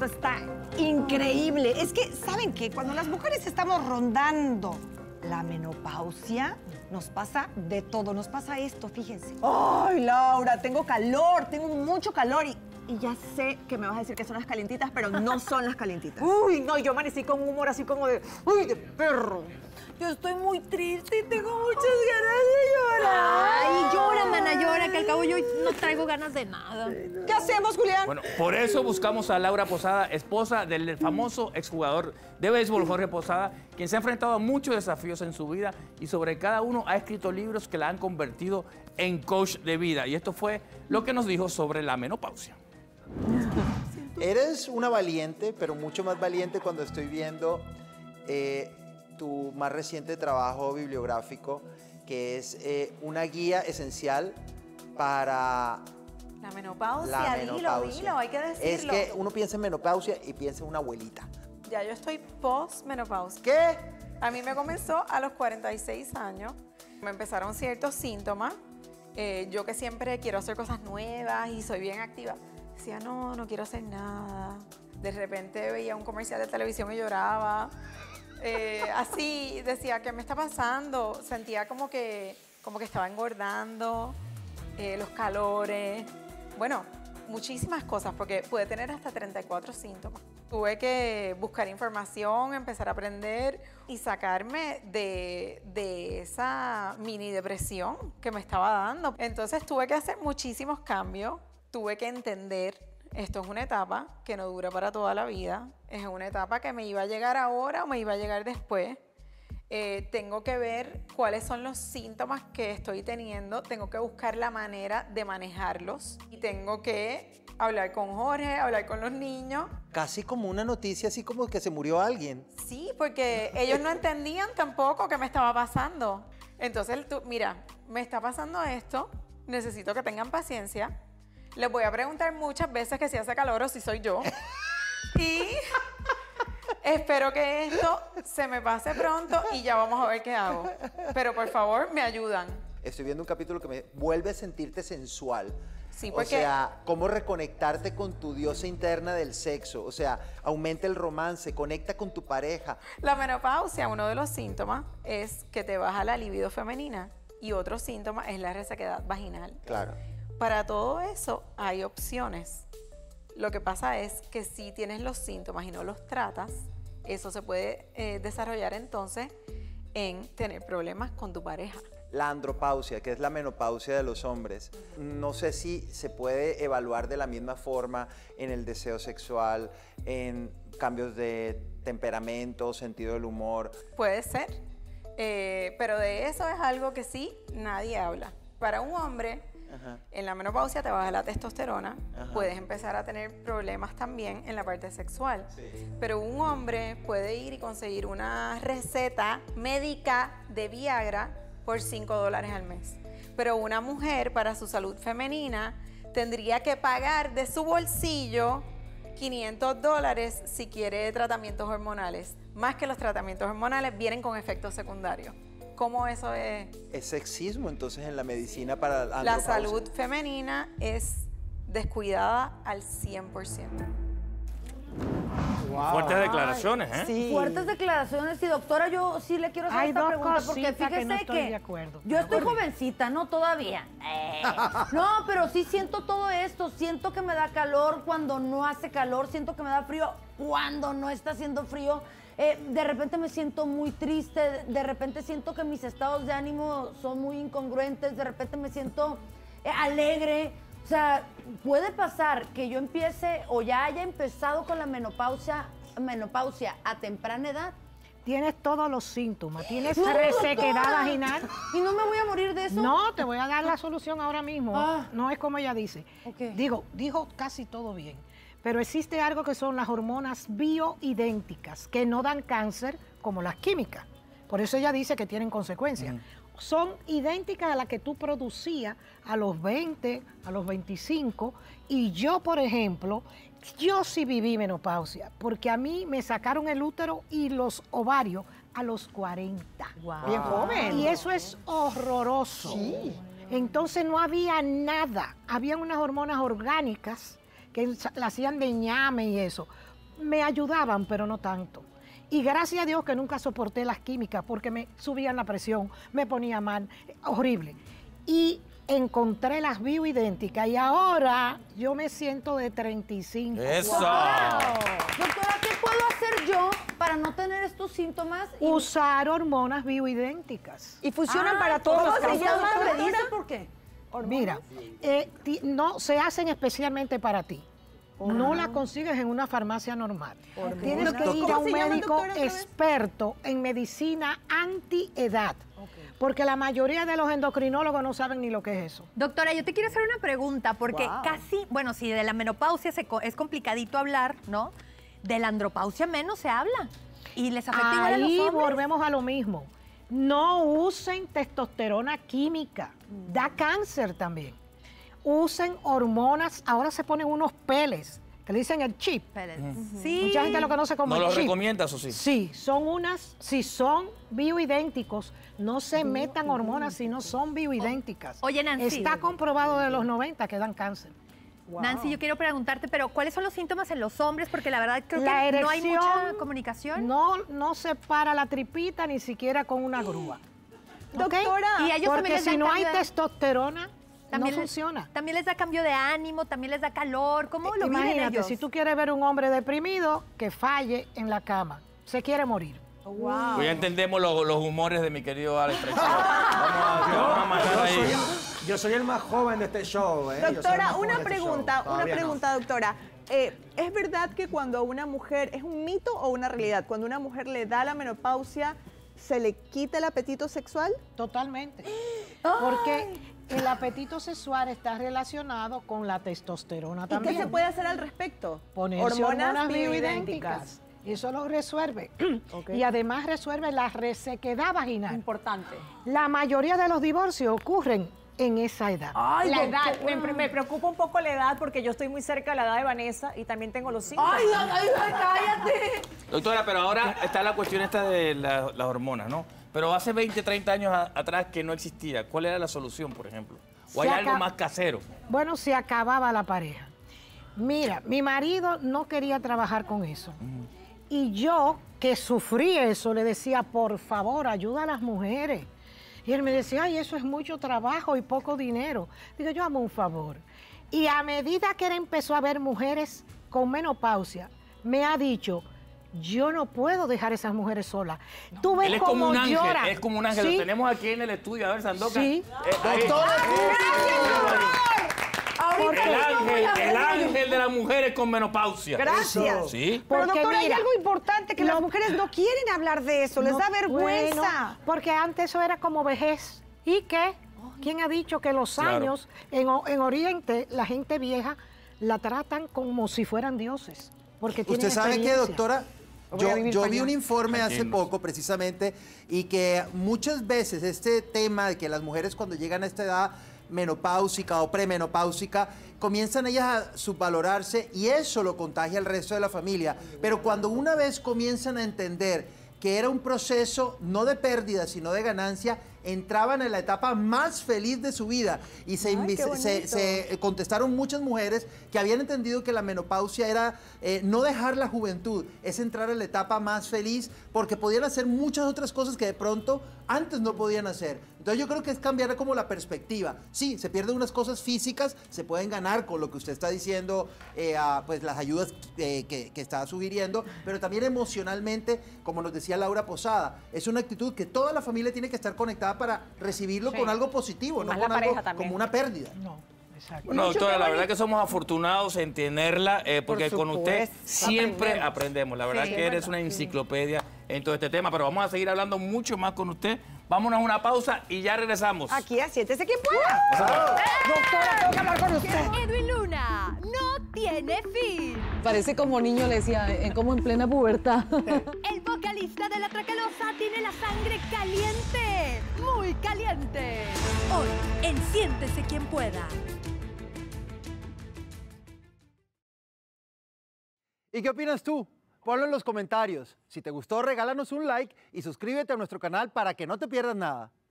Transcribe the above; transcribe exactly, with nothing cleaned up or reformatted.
esto está increíble. Es que, ¿saben qué? Cuando las mujeres estamos rondando la menopausia, nos pasa de todo. Nos pasa esto, fíjense. ¡Ay, Laura! Tengo calor, tengo mucho calor y... Y ya sé que me vas a decir que son las calientitas, pero no son las calientitas. Uy, no, yo amanecí con un humor así como de... ¡Uy, de perro! Yo estoy muy triste y tengo muchas ganas de llorar. Ay, llora, mana, llora, que al cabo yo no traigo ganas de nada. ¿Qué hacemos, Julián? Bueno, por eso buscamos a Laura Posada, esposa del famoso exjugador de béisbol Jorge Posada, quien se ha enfrentado a muchos desafíos en su vida y sobre cada uno ha escrito libros que la han convertido en coach de vida. Y esto fue lo que nos dijo sobre la menopausia. Eres una valiente, pero mucho más valiente cuando estoy viendo eh, tu más reciente trabajo bibliográfico, que es eh, una guía esencial para la menopausia. la Dilo, menopausia. dilo, hay que decirlo. Es que uno piensa en menopausia y piensa en una abuelita. Ya yo estoy post-menopausia. ¿Qué? A mí me comenzó a los cuarenta y seis años. Me empezaron ciertos síntomas. Eh, yo que siempre quiero hacer cosas nuevas y soy bien activa. Decía, no, no quiero hacer nada. De repente veía un comercial de televisión y lloraba. Eh, así, decía, ¿qué me está pasando? Sentía como que, como que estaba engordando, eh, los calores. Bueno, muchísimas cosas, porque puede tener hasta treinta y cuatro síntomas. Tuve que buscar información, empezar a aprender y sacarme de, de esa mini depresión que me estaba dando. Entonces tuve que hacer muchísimos cambios. Tuve que entender, esto es una etapa que no dura para toda la vida, es una etapa que me iba a llegar ahora o me iba a llegar después. Eh, tengo que ver cuáles son los síntomas que estoy teniendo, tengo que buscar la manera de manejarlos y tengo que hablar con Jorge, hablar con los niños. Casi como una noticia, así como que se murió alguien. Sí, porque ellos no entendían tampoco qué me estaba pasando. Entonces, tú, mira, me está pasando esto, necesito que tengan paciencia. Les voy a preguntar muchas veces que si hace calor o si soy yo. Y espero que esto se me pase pronto y ya vamos a ver qué hago. Pero por favor, me ayudan. Estoy viendo un capítulo que me vuelve a sentirte sensual. Sí, porque... O sea, cómo reconectarte con tu diosa interna del sexo. O sea, aumenta el romance, conecta con tu pareja. La menopausia, uno de los síntomas es que te baja la libido femenina y otro síntoma es la resequedad vaginal. Claro. Para todo eso hay opciones. Lo que pasa es que si tienes los síntomas y no los tratas, eso se puede eh, desarrollar entonces en tener problemas con tu pareja. La andropausia, que es la menopausia de los hombres, no sé si se puede evaluar de la misma forma en el deseo sexual, en cambios de temperamento, sentido del humor. Puede ser, eh, pero de eso es algo que sí nadie habla. Para un hombre, ajá, en la menopausia te baja la testosterona, ajá, puedes empezar a tener problemas también en la parte sexual. Sí. Pero un hombre puede ir y conseguir una receta médica de Viagra por cinco dólares al mes. Pero una mujer, para su salud femenina, tendría que pagar de su bolsillo quinientos dólares si quiere tratamientos hormonales. Más que los tratamientos hormonales vienen con efectos secundarios. ¿Cómo eso es? Es sexismo, entonces, en la medicina para la La salud femenina es descuidada al cien por ciento. Wow. Fuertes declaraciones, ¿eh? Sí. Fuertes declaraciones. Y doctora, yo sí le quiero hacer Hay esta dos pregunta porque fíjese que, no estoy que de acuerdo. yo estoy jovencita, ¿no? Todavía. Eh. No, pero sí siento todo esto. Siento que me da calor cuando no hace calor. Siento que me da frío cuando no está haciendo frío. Eh, de repente me siento muy triste. De repente siento que mis estados de ánimo son muy incongruentes. De repente me siento eh, alegre. O sea, puede pasar que yo empiece o ya haya empezado con la menopausia, menopausia a temprana edad. Tienes todos los síntomas. Tienes no, resequedad doctora. vaginal. ¿Y no me voy a morir de eso? No, te voy a dar la solución ahora mismo. Ah. No es como ella dice. Okay. Digo, dijo casi todo bien. Pero existe algo que son las hormonas bioidénticas, que no dan cáncer como las químicas. Por eso ella dice que tienen consecuencias. Mm. Son idénticas a las que tú producías a los veinte, a los veinticinco. Y yo, por ejemplo, yo sí viví menopausia, porque a mí me sacaron el útero y los ovarios a los cuarenta. Wow. Bien joven. Y eso es horroroso. Sí. Entonces no había nada. Habían unas hormonas orgánicas que la hacían de ñame y eso. me ayudaban, pero no tanto. Y gracias a Dios que nunca soporté las químicas porque me subían la presión, me ponía mal, horrible. Y encontré las bioidénticas y ahora yo me siento de treinta y cinco. ¡Eso! Doctora, ¿qué puedo hacer yo para no tener estos síntomas? Y- Usar hormonas bioidénticas. Y funcionan Ah, para todos ¿cómo los se casos. llama? doctora. ¿Me dice por qué? Mira, eh, ti- no se hacen especialmente para ti. No la consigues en una farmacia normal. Tienes que ir a un ¿Cómo se llaman, médico doctora, otra vez? experto en medicina antiedad. Porque la mayoría de los endocrinólogos no saben ni lo que es eso. Doctora, yo te quiero hacer una pregunta, porque Wow. casi, bueno, si de la menopausia se co- es complicadito hablar, ¿no? De la andropausia menos se habla. Y les afecta igual a los Ahí hombres. volvemos a lo mismo. No usen testosterona química. Da cáncer también. Usen hormonas. Ahora se ponen unos peles que le dicen el chip. Pérez. Sí. Mucha gente lo conoce como ¿No el lo chip. recomiendas o sí? Sí, son unas, si son bioidénticos, no se metan hormonas si no son bioidénticas. Oye, Nancy. Está comprobado de los noventa que dan cáncer. Nancy, yo quiero preguntarte, pero ¿cuáles son los síntomas en los hombres? Porque la verdad creo La que no hay erección mucha comunicación. No, no se para la tripita ni siquiera con una grúa. ¿Ok? Doctora, Y a ellos también Porque les da si no hay cambio de- testosterona, también no les- funciona. También les da cambio de ánimo, también les da calor. ¿Cómo lo viven Imagínate, ellos? si tú quieres ver un hombre deprimido, que falle en la cama, se quiere morir. wow. Pues ya entendemos los, los humores de mi querido Alex Trejillo. Vamos a, vamos a matar Yo ahí. soy, el, yo soy el más joven de este show, ¿eh? Yo soy el Doctora, más joven una de este pregunta, show. una Todavía no. pregunta, doctora. Eh, ¿Es verdad que cuando a una mujer, es un mito o una realidad, cuando una mujer le da la menopausia, se le quita el apetito sexual? Totalmente. Porque el apetito sexual está relacionado con la testosterona ¿Y también. qué se puede hacer al respecto? Ponerse hormonas, bioidénticas. Eso lo resuelve. Ok. Y además resuelve la resequedad vaginal. Importante. La mayoría de los divorcios ocurren en esa edad. Ay, La edad, me, me preocupa un poco la edad porque yo estoy muy cerca de la edad de Vanessa y también tengo los síntomas. Ay, ay, ay, cállate. Doctora, pero ahora está la cuestión esta de la- las hormonas, ¿no? Pero hace veinte, treinta años a- atrás que no existía. ¿Cuál era la solución, por ejemplo? ¿O hay Se algo acaba- más casero? Bueno, se acababa la pareja. Mira, mi marido no quería trabajar con eso. Y yo, que sufrí eso, le decía, por favor, ayuda a las mujeres. Y él me decía, ay, eso es mucho trabajo y poco dinero. Digo, yo amo un favor. Y a medida que él empezó a ver mujeres con menopausia, me ha dicho, yo no puedo dejar a esas mujeres solas. Tú ves Él es cómo como un ángel, llora. es como un ángel. ¿Sí? Lo tenemos aquí en el estudio. A ver, Sandoka. Sí. Eh, ahí. Ahorita El yo voy ángel, a el ver. ángel de las mujeres con menopausia. Gracias. Sí. Pero Porque doctora, mira, hay algo importante que las mujeres no quieren hablar de eso, les No, da vergüenza. bueno, porque antes eso era como vejez. ¿Y qué? ¿Quién ha dicho que los Claro. años en, O- en Oriente, la gente vieja la tratan como si fueran dioses? Porque tienen ¿Usted sabe qué, experiencia. doctora? Voy a Yo, vivir yo pa' vi allá. un informe hace Tranquilo. poco precisamente y que muchas veces este tema de que las mujeres cuando llegan a esta edad menopáusica o premenopáusica comienzan ellas a subvalorarse y eso lo contagia al resto de la familia. Pero cuando una vez comienzan a entender que era un proceso no de pérdida, sino de ganancia, entraban en la etapa más feliz de su vida. Y se, Ay, invi- qué se- bonito. se contestaron muchas mujeres que habían entendido que la menopausia era eh, no dejar la juventud, es entrar en la etapa más feliz, porque podían hacer muchas otras cosas que de pronto antes no podían hacer. Entonces yo creo que es cambiar como la perspectiva. Sí, se pierden unas cosas físicas, se pueden ganar con lo que usted está diciendo, eh, a, pues las ayudas eh, que, que está sugiriendo, pero también emocionalmente, como nos decía Laura Posada, es una actitud que toda la familia tiene que estar conectada para recibirlo Sí. con algo positivo, no Más con la algo pareja también. como una pérdida. No, exacto. Bueno, doctora, la verdad que somos afortunados en tenerla, eh, porque Por con usted supuesto. siempre aprendemos. Aprendemos. La verdad Sí, que es eres una enciclopedia en todo este tema, pero vamos a seguir hablando mucho más con usted. Vámonos a una pausa y ya regresamos. Aquí, siéntese quien pueda. Doctora, tengo que hablar con usted. Edwin Luna no tiene fin. Parece como niño, le decía, eh, como en plena pubertad. El vocalista de La Tracalosa tiene la sangre caliente, muy caliente. Hoy, en Siéntese quien pueda. ¿Y qué opinas tú? Ponlo en los comentarios. Si te gustó, regálanos un like y suscríbete a nuestro canal para que no te pierdas nada.